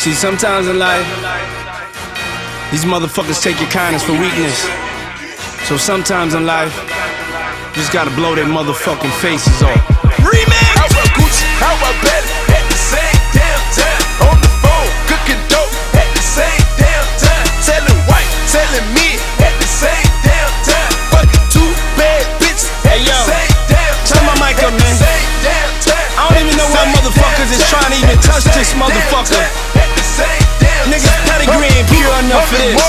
See, sometimes in life, these motherfuckers take your kindness for weakness. So sometimes in life, you just gotta blow their motherfucking faces off. Remix! How about Gucci? How about Belly? At the same damn time. On the phone, cooking dope. At the same damn time. Telling white, telling me. At the same damn time. Fucking two bad bitches. At the same damn time. Turn my mic up, man. I don't even know why motherfuckers is trying to even touch this motherfucker. Niggas pedigree ain't pure enough for this.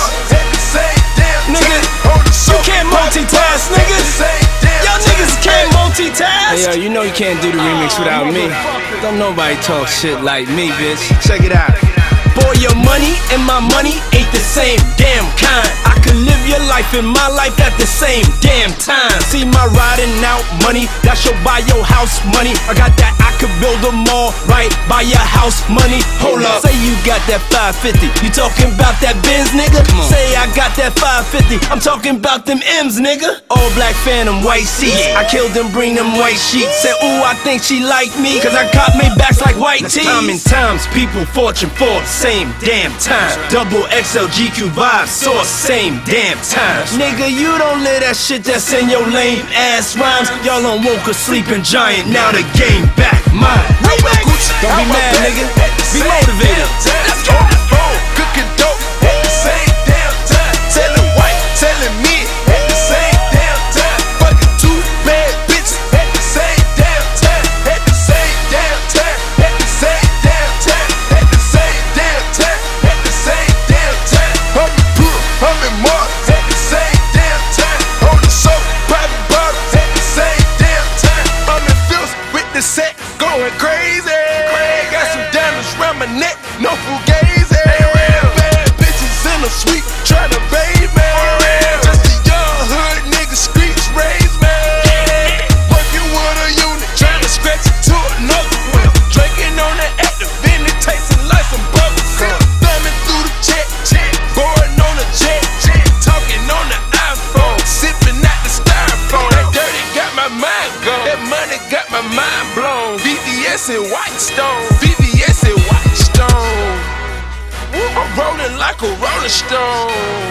Nigga, you can't multitask, niggas. Y'all niggas can't multitask. Hey, yo, you know you can't do the remix without me. Don't nobody talk shit like me, bitch. Check it out. Boy, your money and my money ain't the same damn kind. I could live your life and my life at the same damn time. See my riding out money, that should buy your house money. I got that, I could build a mall right by your house money. Hold up, say you got that 550. You talking about that Benz, nigga? Say I got that 550. I'm talking about them M's, nigga. All black Phantom, white seats. I killed them, bring them white sheets. Said, ooh, I think she like me, cause I got me backs like white tees. Time and times, people fortune for same damn time. Double XL GQ vibes, source, same damn time. Nigga, you don't live that shit that's in your lame ass rhymes. Y'all on woke a sleeping giant, now the game back mine. Don't be mad, nigga. Be motivated. Let's go. Cooking dope at the same damn time. Telling white, telling me at the same damn time. Fucking two bad bitches at the same damn time. At the same damn time. At the same damn time. At the same damn time. At the same damn time. I'm in Pearl, I'm in Mars at the same damn time. On the show, private bottles at the same damn time. I'm in Phil's with the set going crazy. Got some diamonds round my neck, no fugazi. Bad bitches in a suite tryna bathe me. Just a young hood nigga, streets raised me. Working with a unit, tryna scratch it to another whip. Drinking on the active, then it tasting like some bubble gum. Thumbing through the check, boarding on the jet, talking on the iPhone, sipping out the styrofoam. That dirty got my mind gone, that money got my mind blown. VVS and White Stone, VVS and White Stone. I'm rolling like a rolling stone.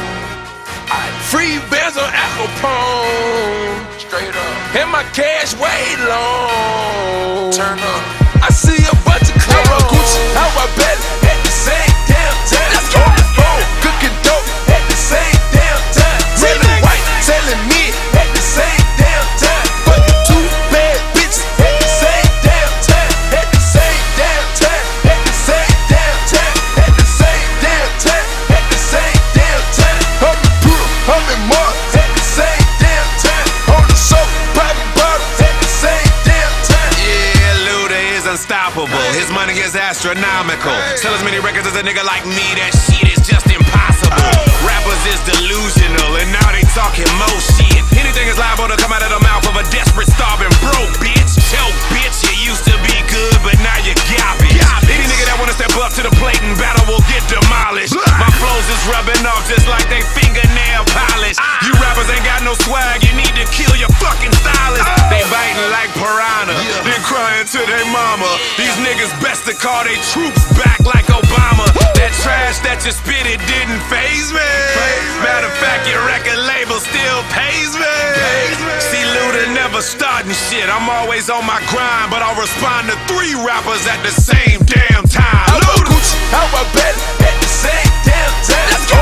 Free bands on Al Capone. Straight up. And my cash way long. Turn up. I see a bunch of clothes. How about Gucci? How about Belly? At the same damn time. Let's go. On the phone, cooking dope at the same damn time. Telling white, telling me at the same damn time. Fucking two bad bitches at the same damn time. At the same damn time. At the same damn time. At the same damn time. At the same damn time. I'm in Pearl, I'm in Mars at the same damn time. On the show, private bottles at the same damn time. Yeah, Luda is unstoppable. His money is astronomical. Sell as many records as a nigga like me, that shit is just impossible. Rappers is delusional, and now they talking more shit. Anything is liable to come out of the mouth of a desperate, starving, broke bitch. Choke bitch, you used to be good, but now you garbage. Any nigga that wanna step up to the plate and battle will get demolished. My flows is rubbing off just like they fingernail polish. You rappers ain't got no swag, you need to kill your fucking stylist. They biting like piranha, then crying to their mama. These niggas best to call they troops back like Obama. That trash that you spit, it didn't faze me. Matter of fact, your record label still pays me. See, Luda never starting shit. I'm always on my grind, but I'll respond to 3 rappers at the same damn time. How about Gucci? How about Belly? At the same damn time. Let's go.